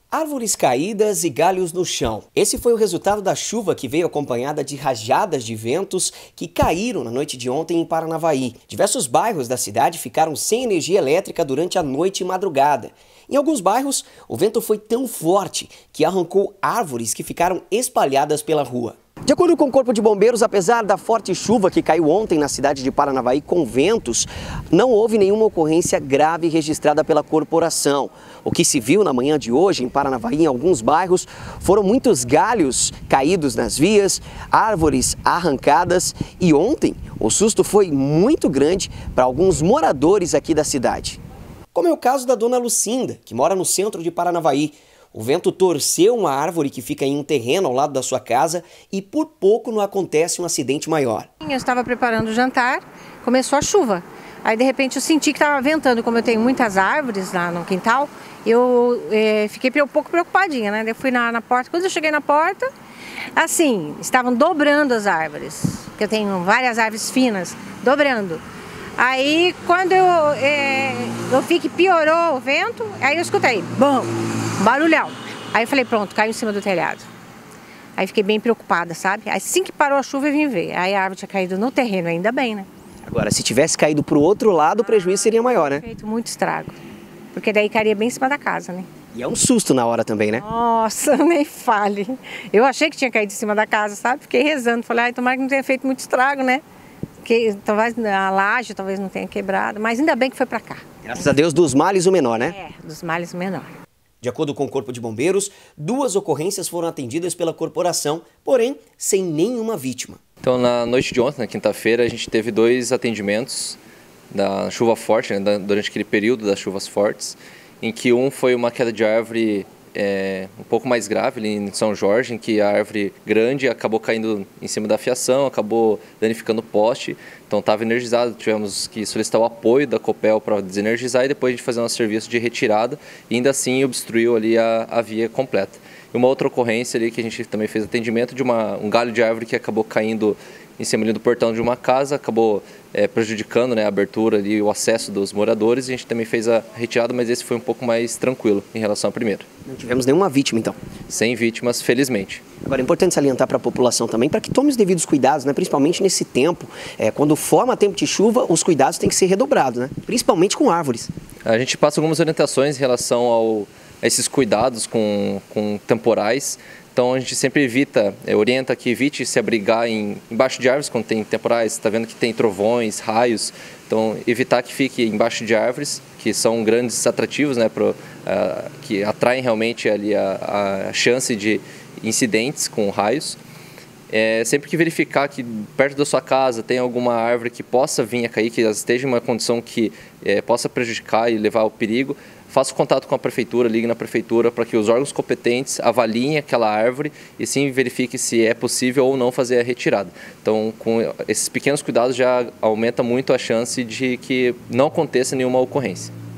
Árvores caídas e galhos no chão. Esse foi o resultado da chuva que veio acompanhada de rajadas de ventos que caíram na noite de ontem em Paranavaí. Diversos bairros da cidade ficaram sem energia elétrica durante a noite e madrugada. Em alguns bairros, o vento foi tão forte que arrancou árvores que ficaram espalhadas pela rua. De acordo com o Corpo de Bombeiros, apesar da forte chuva que caiu ontem na cidade de Paranavaí com ventos, não houve nenhuma ocorrência grave registrada pela corporação. O que se viu na manhã de hoje em Paranavaí, em alguns bairros, foram muitos galhos caídos nas vias, árvores arrancadas e ontem o susto foi muito grande para alguns moradores aqui da cidade. Como é o caso da dona Lucinda, que mora no centro de Paranavaí. O vento torceu uma árvore que fica em um terreno ao lado da sua casa e por pouco não acontece um acidente maior. Eu estava preparando o jantar, começou a chuva. Aí de repente eu senti que estava ventando, como eu tenho muitas árvores lá no quintal, eu fiquei um pouco preocupadinha, né? Eu fui na porta, quando eu cheguei na porta, assim, estavam dobrando as árvores, que eu tenho várias árvores finas, dobrando. Aí quando eu vi que piorou o vento, aí eu escutei, bom, barulhão. Aí eu falei, pronto, caiu em cima do telhado. Aí fiquei bem preocupada, sabe? Assim que parou a chuva eu vim ver. Aí a árvore tinha caído no terreno, ainda bem, né? Agora, se tivesse caído para o outro lado, o prejuízo seria maior, né? Feito muito estrago. Porque daí cairia bem em cima da casa, né? E é um susto na hora também, né? Nossa, nem fale. Eu achei que tinha caído em cima da casa, sabe? Fiquei rezando. Falei, ai, tomara que não tenha feito muito estrago, né? Porque talvez a laje talvez não tenha quebrado, mas ainda bem que foi para cá. Graças a Deus, dos males o menor, né? É, dos males o menor. De acordo com o Corpo de Bombeiros, 2 ocorrências foram atendidas pela corporação, porém sem nenhuma vítima. Então, na noite de ontem, na quinta-feira, a gente teve 2 atendimentos da chuva forte, né, durante aquele período das chuvas fortes, em que um foi uma queda de árvore um pouco mais grave ali em São Jorge, em que a árvore grande acabou caindo em cima da fiação, acabou danificando o poste, então estava energizado, tivemos que solicitar o apoio da Copel para desenergizar e depois de fazer um serviço de retirada e ainda assim obstruiu ali a via completa. E uma outra ocorrência ali que a gente também fez atendimento de um galho de árvore que acabou caindo em cima ali do portão de uma casa, acabou prejudicando, né, a abertura ali, o acesso dos moradores, e a gente também fez a retirada, mas esse foi um pouco mais tranquilo em relação ao primeiro. Não tivemos nenhuma vítima, então? Sem vítimas, felizmente. Agora, é importante salientar para a população também, para que tome os devidos cuidados, né, principalmente nesse tempo, quando forma tempo de chuva, os cuidados têm que ser redobrados, né, principalmente com árvores. A gente passa algumas orientações em relação a esses cuidados com temporais. Então a gente sempre orienta que evite se abrigar embaixo de árvores quando tem temporais, está vendo que tem trovões, raios, então evitar que fique embaixo de árvores, que são grandes atrativos, né, que atraem realmente ali a chance de incidentes com raios. Sempre que verificar que perto da sua casa tem alguma árvore que possa vir a cair, que esteja em uma condição que possa prejudicar e levar ao perigo, faça contato com a prefeitura, ligue na prefeitura para que os órgãos competentes avaliem aquela árvore e sim verifique se é possível ou não fazer a retirada. Então, com esses pequenos cuidados já aumenta muito a chance de que não aconteça nenhuma ocorrência.